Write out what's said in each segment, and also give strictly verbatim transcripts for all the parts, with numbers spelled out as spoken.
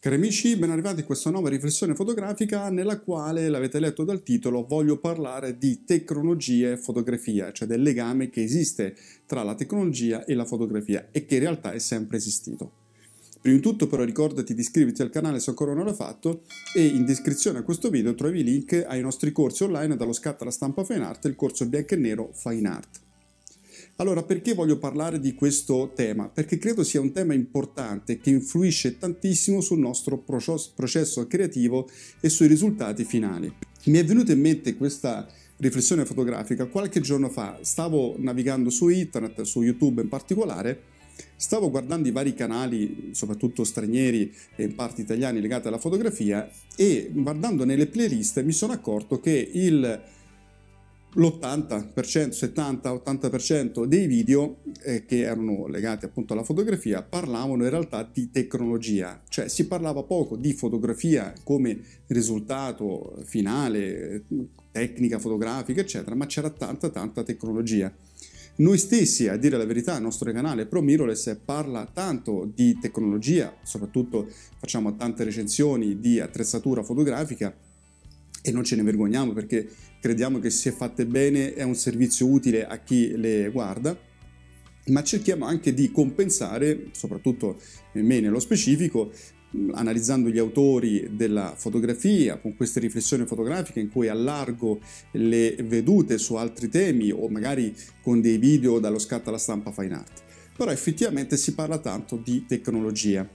Cari amici, ben arrivati a questa nuova riflessione fotografica nella quale, l'avete letto dal titolo, voglio parlare di tecnologia e fotografia, cioè del legame che esiste tra la tecnologia e la fotografia e che in realtà è sempre esistito. Prima di tutto però ricordati di iscriverti al canale se ancora non l'hai fatto e in descrizione a questo video trovi i link ai nostri corsi online dallo scatto alla stampa Fine Art e il corso bianco e nero Fine Art. Allora, perché voglio parlare di questo tema? Perché credo sia un tema importante che influisce tantissimo sul nostro processo creativo e sui risultati finali. Mi è venuta in mente questa riflessione fotografica qualche giorno fa. Stavo navigando su internet, su YouTube in particolare, stavo guardando i vari canali, soprattutto stranieri e in parte italiani legati alla fotografia, e guardando nelle playlist mi sono accorto che il l'ottanta per cento, settanta ottanta per cento dei video eh, che erano legati appunto alla fotografia parlavano in realtà di tecnologia, cioè si parlava poco di fotografia come risultato finale, tecnica fotografica eccetera, ma c'era tanta tanta tecnologia. Noi stessi, a dire la verità, il nostro canale Pro Mirrorless parla tanto di tecnologia, soprattutto facciamo tante recensioni di attrezzatura fotografica e non ce ne vergogniamo perché crediamo che se fatte bene è un servizio utile a chi le guarda, ma cerchiamo anche di compensare, soprattutto me nello specifico, analizzando gli autori della fotografia, con queste riflessioni fotografiche in cui allargo le vedute su altri temi o magari con dei video dallo scatto alla stampa Fine Art. Però effettivamente si parla tanto di tecnologia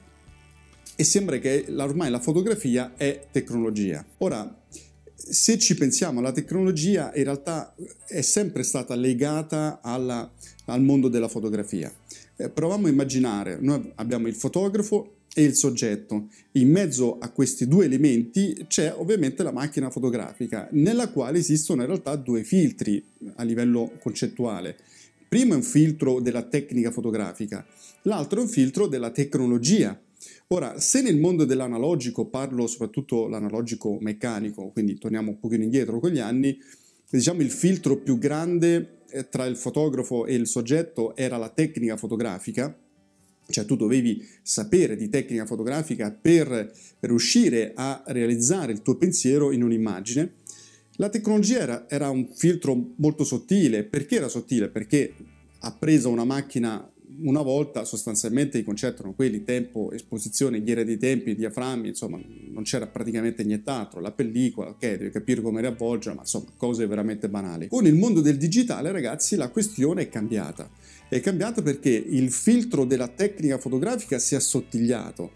e sembra che ormai la fotografia è tecnologia. Ora, se ci pensiamo, la tecnologia in realtà è sempre stata legata alla, al mondo della fotografia. Eh, proviamo a immaginare, noi abbiamo il fotografo e il soggetto. In mezzo a questi due elementi c'è ovviamente la macchina fotografica, nella quale esistono in realtà due filtri a livello concettuale. Primo è un filtro della tecnica fotografica, l'altro è un filtro della tecnologia. Ora, se nel mondo dell'analogico, parlo soprattutto l'analogico meccanico, quindi torniamo un pochino indietro con gli anni, diciamo il filtro più grande tra il fotografo e il soggetto era la tecnica fotografica, cioè tu dovevi sapere di tecnica fotografica per riuscire a realizzare il tuo pensiero in un'immagine. La tecnologia era, era un filtro molto sottile. Perché era sottile? Perché ha preso una macchina una volta, sostanzialmente i concetti erano quelli: tempo, esposizione, ghiera dei tempi, diaframmi, insomma non c'era praticamente nient'altro, la pellicola, ok, devi capire come riavvolgere, ma insomma cose veramente banali. Con il mondo del digitale, ragazzi, la questione è cambiata. È cambiata perché il filtro della tecnica fotografica si è assottigliato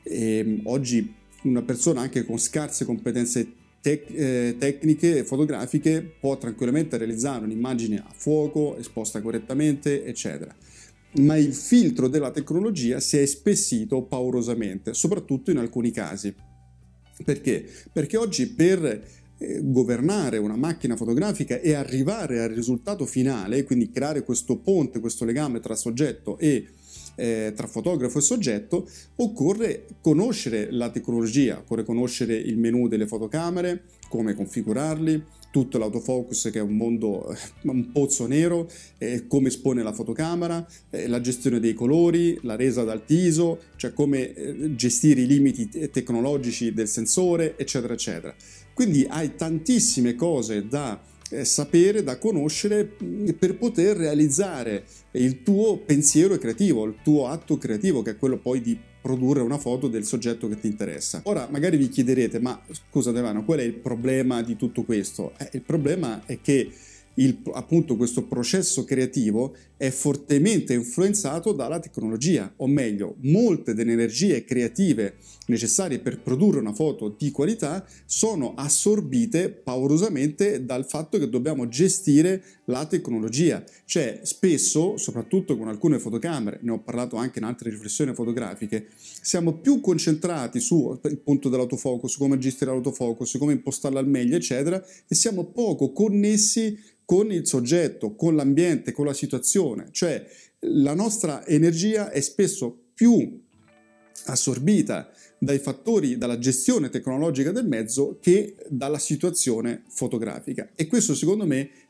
e oggi una persona anche con scarse competenze Tec eh, tecniche fotografiche può tranquillamente realizzare un'immagine a fuoco, esposta correttamente, eccetera. Ma il filtro della tecnologia si è espessito paurosamente, soprattutto in alcuni casi. Perché? Perché oggi per eh, governare una macchina fotografica e arrivare al risultato finale, quindi creare questo ponte, questo legame tra soggetto e Eh, tra fotografo e soggetto, occorre conoscere la tecnologia, occorre conoscere il menu delle fotocamere, come configurarli, tutto l'autofocus che è un mondo, un pozzo nero, eh, come espone la fotocamera, eh, la gestione dei colori, la resa d'alto I S O, cioè come eh, gestire i limiti tecnologici del sensore, eccetera, eccetera. Quindi hai tantissime cose da sapere, da conoscere per poter realizzare il tuo pensiero creativo, il tuo atto creativo, che è quello poi di produrre una foto del soggetto che ti interessa. Ora magari vi chiederete: ma scusa Devano, qual è il problema di tutto questo? Eh, il problema è che il, appunto questo processo creativo è fortemente influenzato dalla tecnologia, o meglio, molte delle energie creative necessarie per produrre una foto di qualità sono assorbite paurosamente dal fatto che dobbiamo gestire la tecnologia. Cioè spesso, soprattutto con alcune fotocamere, ne ho parlato anche in altre riflessioni fotografiche, siamo più concentrati sul punto dell'autofocus, come gestire l'autofocus, come impostarla al meglio, eccetera, e siamo poco connessi con il soggetto, con l'ambiente, con la situazione. Cioè la nostra energia è spesso più assorbita dai fattori, dalla gestione tecnologica del mezzo che dalla situazione fotografica, e questo secondo me è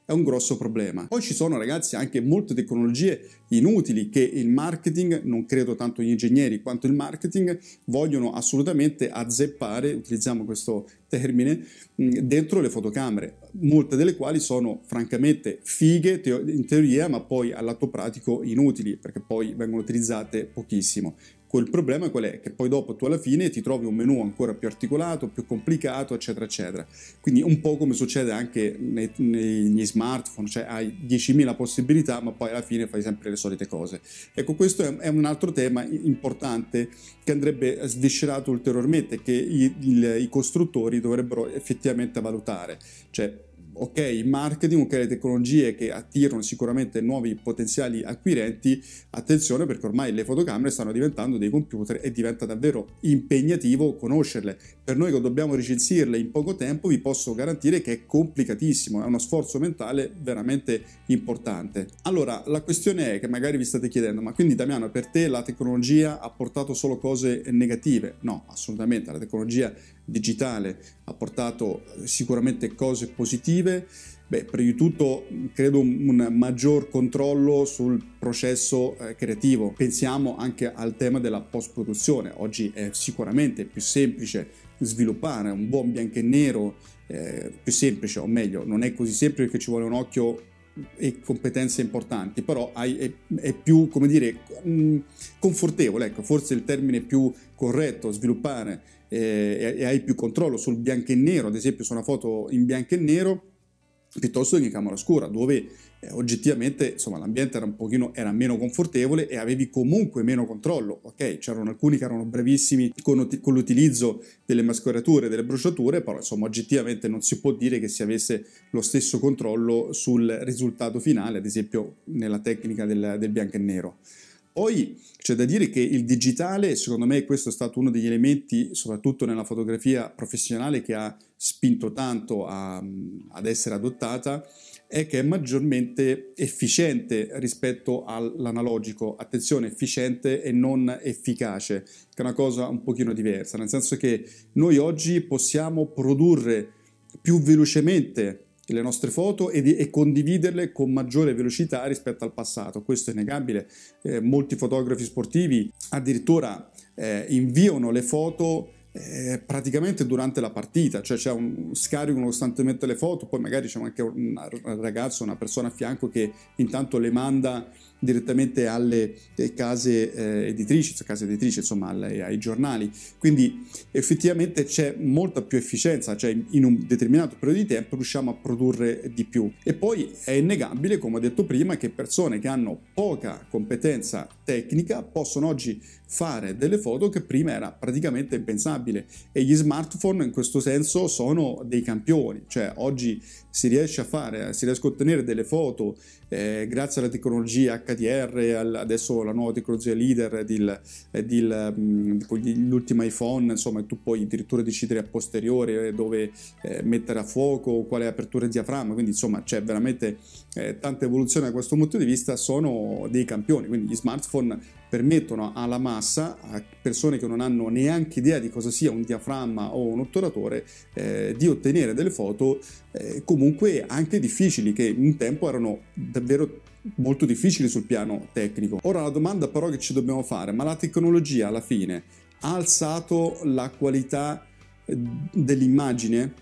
è un grosso problema. Poi ci sono, ragazzi, anche molte tecnologie inutili che il marketing, non credo tanto gli ingegneri quanto il marketing, vogliono assolutamente azzeppare, utilizziamo questo termine, dentro le fotocamere, molte delle quali sono francamente fighe in teoria, ma poi all'atto pratico inutili, perché poi vengono utilizzate pochissimo. Quel problema qual è? Che poi dopo tu alla fine ti trovi un menu ancora più articolato, più complicato, eccetera, eccetera. Quindi un po' come succede anche nei, negli smartphone, cioè hai diecimila possibilità, ma poi alla fine fai sempre le solite cose. Ecco, questo è, è un altro tema importante che andrebbe sviscerato ulteriormente, che i, il, i costruttori dovrebbero effettivamente valutare. Cioè, ok, il marketing, ok, le tecnologie che attirano sicuramente nuovi potenziali acquirenti, attenzione perché ormai le fotocamere stanno diventando dei computer e diventa davvero impegnativo conoscerle. Per noi che dobbiamo recensirle in poco tempo vi posso garantire che è complicatissimo, è uno sforzo mentale veramente importante. Allora, la questione è che magari vi state chiedendo, ma quindi Damiano, per te la tecnologia ha portato solo cose negative? No, assolutamente, la tecnologia digitale ha portato sicuramente cose positive. Beh, prima di tutto credo un, un maggior controllo sul processo eh, creativo. Pensiamo anche al tema della post-produzione. Oggi è sicuramente più semplice sviluppare un buon bianco e nero, eh, più semplice, o meglio, non è così semplice perché ci vuole un occhio e competenze importanti, però hai, è, è più, come dire, mh, confortevole, ecco, forse il termine più corretto, sviluppare eh, e, e hai più controllo sul bianco e nero, ad esempio su una foto in bianco e nero, piuttosto che in camera oscura, dove eh, oggettivamente insomma l'ambiente era un pochino era meno confortevole e avevi comunque meno controllo. Ok, c'erano alcuni che erano bravissimi con, con l'utilizzo delle mascarature, delle bruciature, però insomma oggettivamente non si può dire che si avesse lo stesso controllo sul risultato finale, ad esempio nella tecnica del, del bianco e nero. Poi c'è da dire che il digitale, secondo me questo è stato uno degli elementi, soprattutto nella fotografia professionale, che ha spinto tanto a, ad essere adottata, è che è maggiormente efficiente rispetto all'analogico. Attenzione, efficiente e non efficace, che è una cosa un pochino diversa, nel senso che noi oggi possiamo produrre più velocemente le nostre foto e, di, e condividerle con maggiore velocità rispetto al passato. Questo è innegabile. Eh, molti fotografi sportivi addirittura eh, inviano le foto eh, praticamente durante la partita, cioè c'è un, scaricano costantemente le foto, poi magari c'è anche un ragazzo, una persona a fianco che intanto le manda direttamente alle case eh, editrici, cioè case editrici, insomma alle, ai giornali. Quindi effettivamente c'è molta più efficienza, cioè in un determinato periodo di tempo riusciamo a produrre di più. E poi è innegabile, come ho detto prima, che persone che hanno poca competenza tecnica possono oggi fare delle foto che prima era praticamente impensabile, e gli smartphone in questo senso sono dei campioni. Cioè oggi si riesce a fare, si riescono a ottenere delle foto eh, grazie alla tecnologia H D R, adesso la nuova tecnologia leader di, di, con l'ultimo iPhone, insomma tu puoi addirittura decidere a posteriore dove eh, mettere a fuoco, quale apertura di diaframma, quindi insomma c'è veramente eh, tanta evoluzione da questo punto di vista, sono dei campioni. Quindi gli smartphone permettono alla massa, a persone che non hanno neanche idea di cosa sia un diaframma o un otturatore, eh, di ottenere delle foto eh, comunque anche difficili, che un tempo erano davvero molto difficili sul piano tecnico. Ora la domanda però che ci dobbiamo fare: ma la tecnologia alla fine ha alzato la qualità dell'immagine?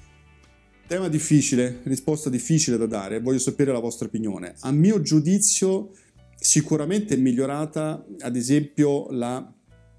Tema difficile, risposta difficile da dare, voglio sapere la vostra opinione. A mio giudizio sicuramente è migliorata, ad esempio, la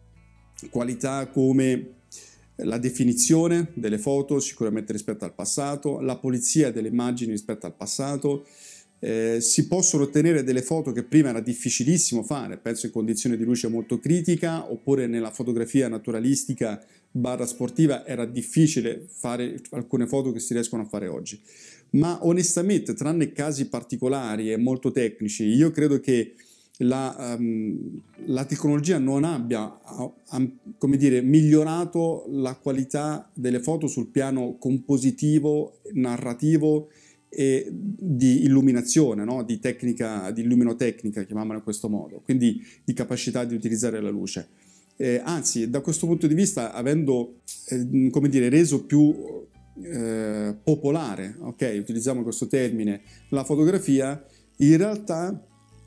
qualità come la definizione delle foto sicuramente rispetto al passato, la pulizia delle immagini rispetto al passato. Eh, si possono ottenere delle foto che prima era difficilissimo fare, penso in condizioni di luce molto critica, oppure nella fotografia naturalistica barra sportiva era difficile fare alcune foto che si riescono a fare oggi. Ma onestamente, tranne casi particolari e molto tecnici, io credo che la, um, la tecnologia non abbia, um, come dire, migliorato la qualità delle foto sul piano compositivo, narrativo e di illuminazione, no? Di tecnica, di illuminotecnica, chiamiamola in questo modo, quindi di capacità di utilizzare la luce. Eh, anzi, da questo punto di vista, avendo eh, come dire, reso più eh, popolare, ok? Utilizziamo questo termine, la fotografia, in realtà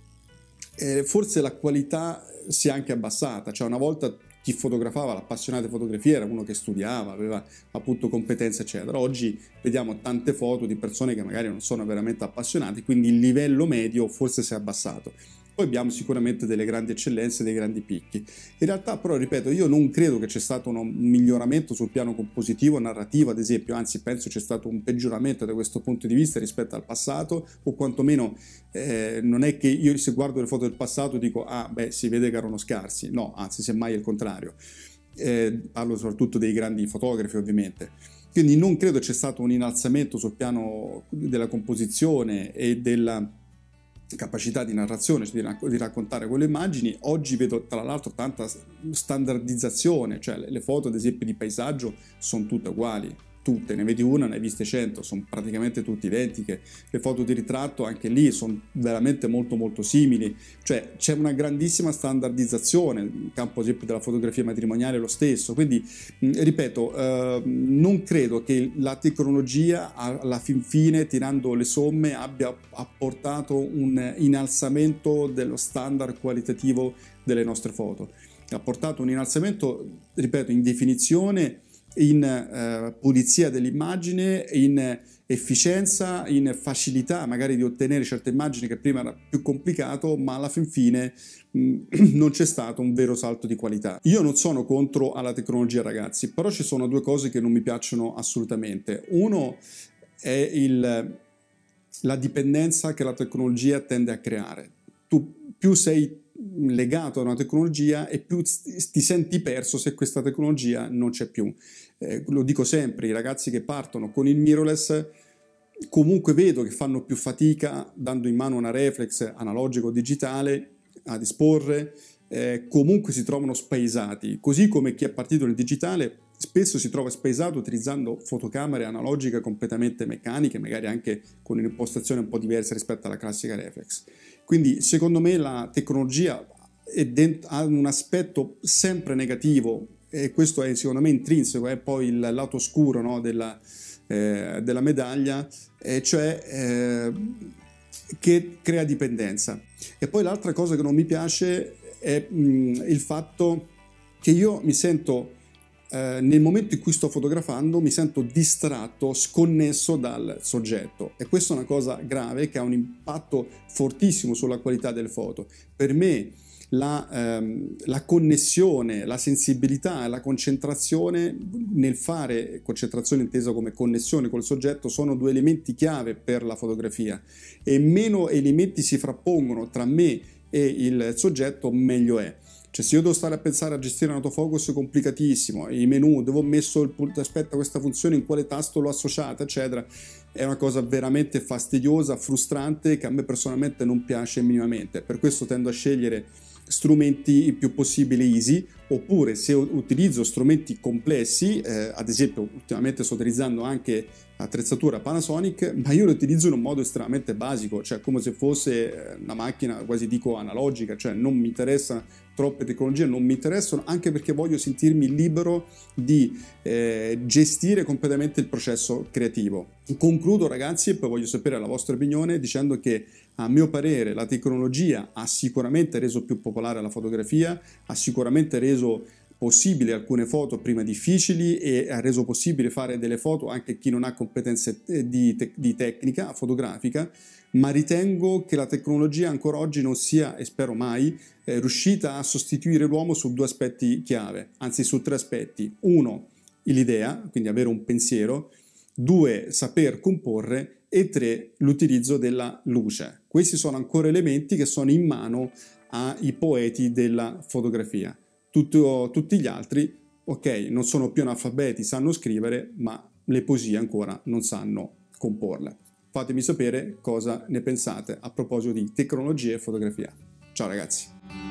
eh, forse la qualità si è anche abbassata, cioè una volta chi fotografava, l'appassionato di fotografia, era uno che studiava, aveva appunto competenze eccetera. Oggi vediamo tante foto di persone che magari non sono veramente appassionati, quindi il livello medio forse si è abbassato. Poi abbiamo sicuramente delle grandi eccellenze, dei grandi picchi. In realtà però, ripeto, io non credo che c'è stato un miglioramento sul piano compositivo, narrativo ad esempio, anzi penso c'è stato un peggioramento da questo punto di vista rispetto al passato, o quantomeno eh, non è che io se guardo le foto del passato dico ah beh si vede che erano scarsi, no, anzi semmai è il contrario. Eh, parlo soprattutto dei grandi fotografi ovviamente. Quindi non credo c'è stato un innalzamento sul piano della composizione e della capacità di narrazione, cioè di, rac di raccontare quelle immagini. Oggi vedo tra l'altro tanta standardizzazione, cioè le, le foto ad esempio di paesaggio sono tutte uguali, tutte, ne vedi una, ne hai viste cento, sono praticamente tutte identiche. Le foto di ritratto anche lì sono veramente molto molto simili, cioè c'è una grandissima standardizzazione, in campo ad esempio della fotografia matrimoniale lo stesso, quindi mh, ripeto, eh, non credo che la tecnologia alla fin fine, tirando le somme, abbia apportato un innalzamento dello standard qualitativo delle nostre foto. Ha portato un innalzamento, ripeto, in definizione, in eh, pulizia dell'immagine, in efficienza, in facilità magari di ottenere certe immagini che prima era più complicato, ma alla fin fine mh, non c'è stato un vero salto di qualità. Io non sono contro alla tecnologia ragazzi, però ci sono due cose che non mi piacciono assolutamente. Uno è il, la dipendenza che la tecnologia tende a creare. Tu più sei legato a una tecnologia e più ti senti perso se questa tecnologia non c'è più. Eh, lo dico sempre, i ragazzi che partono con il mirrorless comunque vedo che fanno più fatica dando in mano una reflex analogico o digitale a disporre, eh, comunque si trovano spaesati, così come chi è partito nel digitale spesso si trova spaesato utilizzando fotocamere analogiche completamente meccaniche, magari anche con un'impostazione un po' diversa rispetto alla classica reflex. Quindi secondo me la tecnologia è ha un aspetto sempre negativo, e questo è secondo me intrinseco, è poi il lato oscuro, no, della, eh, della medaglia, eh, cioè eh, che crea dipendenza. E poi l'altra cosa che non mi piace è mh, il fatto che io mi sento eh, nel momento in cui sto fotografando mi sento distratto, sconnesso dal soggetto, e questa è una cosa grave che ha un impatto fortissimo sulla qualità delle foto. Per me la, ehm, la connessione, la sensibilità e la concentrazione nel fare, concentrazione intesa come connessione col soggetto, sono due elementi chiave per la fotografia, e meno elementi si frappongono tra me e il soggetto meglio è. Cioè se io devo stare a pensare a gestire un autofocus è complicatissimo, i menu, devo ho messo il punto, aspetta questa funzione, in quale tasto l'ho associata, eccetera, è una cosa veramente fastidiosa, frustrante, che a me personalmente non piace minimamente. Per questo tendo a scegliere strumenti il più possibile easy, oppure se utilizzo strumenti complessi, eh, ad esempio ultimamente sto utilizzando anche attrezzatura Panasonic, ma io lo utilizzo in un modo estremamente basico, cioè come se fosse una macchina quasi dico analogica, cioè non mi interessa troppe tecnologie, non mi interessano, anche perché voglio sentirmi libero di eh, gestire completamente il processo creativo. Concludo ragazzi, e poi voglio sapere la vostra opinione, dicendo che a mio parere la tecnologia ha sicuramente reso più popolare la fotografia, ha sicuramente reso possibile alcune foto prima difficili, e ha reso possibile fare delle foto anche chi non ha competenze di, te di tecnica fotografica, ma ritengo che la tecnologia ancora oggi non sia, e spero mai, eh, riuscita a sostituire l'uomo su due aspetti chiave, anzi su tre aspetti. Uno, l'idea, quindi avere un pensiero; due, saper comporre; e tre, l'utilizzo della luce. Questi sono ancora elementi che sono in mano ai poeti della fotografia. Tutto, tutti gli altri, ok, non sono più analfabeti, sanno scrivere, ma le poesie ancora non sanno comporle. Fatemi sapere cosa ne pensate a proposito di tecnologia e fotografia. Ciao ragazzi!